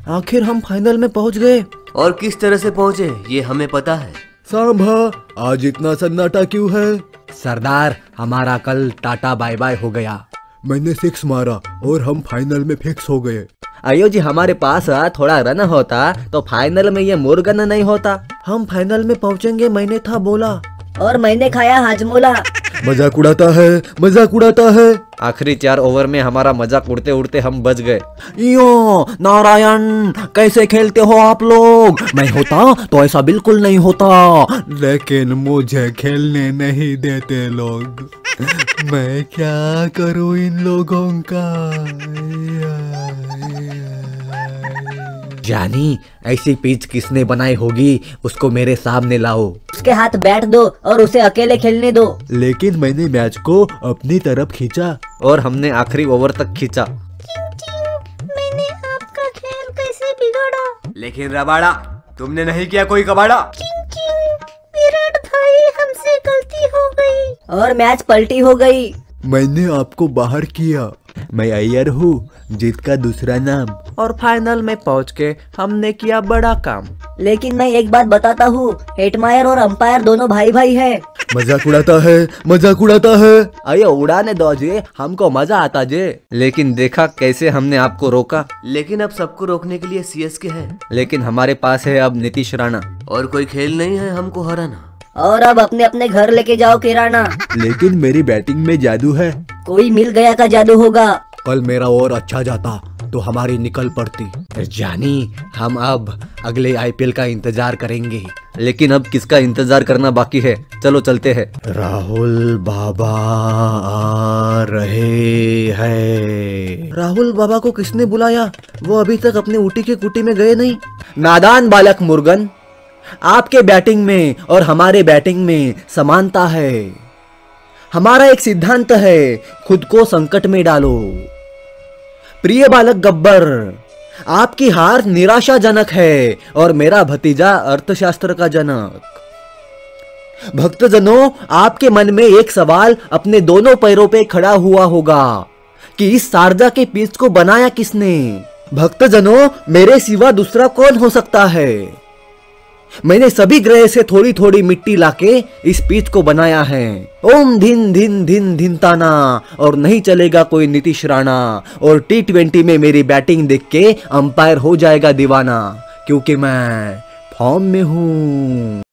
आखिर हम फाइनल में पहुंच गए। और किस तरह से पहुंचे ये हमें पता है। सांभा, आज इतना सन्नाटा क्यों है? सरदार, हमारा कल टाटा बाय बाय हो गया। मैंने 6 मारा और हम फाइनल में फिक्स हो गए। अयो जी, हमारे पास थोड़ा रन होता तो फाइनल में ये मुर्गन नहीं होता। हम फाइनल में पहुंचेंगे, मैंने था बोला। और मैंने खाया हाजमोला। मजाक उड़ाता है, मजाक उड़ाता है। आखिरी 4 ओवर में हमारा मजाक उड़ते उड़ते हम बच गए। यो नारायण, कैसे खेलते हो आप लोग? मैं होता तो ऐसा बिल्कुल नहीं होता। लेकिन मुझे खेलने नहीं देते लोग। मैं क्या करूं इन लोगों का? जानी, ऐसी पिच किसने बनाई होगी, उसको मेरे सामने लाओ। उसके हाथ बैट दो और उसे अकेले खेलने दो। लेकिन मैंने मैच को अपनी तरफ खींचा और हमने आखिरी ओवर तक खींचा। मैंने आपका खेल कैसे बिगाड़ा? लेकिन रबाड़ा, तुमने नहीं किया कोई कबाड़ा। विराट भाई, हमसे गलती हो गई और मैच पलटी हो गई। मैंने आपको बाहर किया। मैं अय्यर हूँ, जीत का दूसरा नाम। और फाइनल में पहुंच के हमने किया बड़ा काम। लेकिन मैं एक बात बताता हूँ, हेटमायर और अंपायर दोनों भाई भाई है। मजाक उड़ाता है, मजाक उड़ाता है। अयो उड़ाने दो जे, हमको मजा आता जे। लेकिन देखा कैसे हमने आपको रोका। लेकिन अब सबको रोकने के लिए सीएसके है। लेकिन हमारे पास है अब नीतीश राणा। और कोई खेल नहीं है हमको हराना। और अब अपने अपने घर लेके जाओ किराना। लेकिन मेरी बैटिंग में जादू है। कोई मिल गया का जादू होगा। कल मेरा और अच्छा जाता तो हमारी निकल पड़ती। जानी, हम अब अगले आईपीएल का इंतजार करेंगे। लेकिन अब किसका इंतजार करना बाकी है, चलो चलते हैं। राहुल बाबा आ रहे हैं। राहुल बाबा को किसने बुलाया? वो अभी तक अपने ऊटी की कुटी में गए नहीं। नादान बालक मुर्गन, आपके बैटिंग में और हमारे बैटिंग में समानता है। हमारा एक सिद्धांत है, खुद को संकट में डालो। प्रिय बालक गब्बर, आपकी हार निराशाजनक है और मेरा भतीजा अर्थशास्त्र का जनक। भक्तजनों, आपके मन में एक सवाल अपने दोनों पैरों पे खड़ा हुआ होगा कि इस शारजा के पिच को बनाया किसने? भक्तजनों, मेरे सिवा दूसरा कौन हो सकता है? मैंने सभी ग्रह से थोड़ी थोड़ी मिट्टी लाके इस पिच को बनाया है। ओम धिन धिन धिन धिन ताना। और नहीं चलेगा कोई नीतीश राणा। और T20 में मेरी बैटिंग देख के अंपायर हो जाएगा दीवाना, क्योंकि मैं फॉर्म में हूं।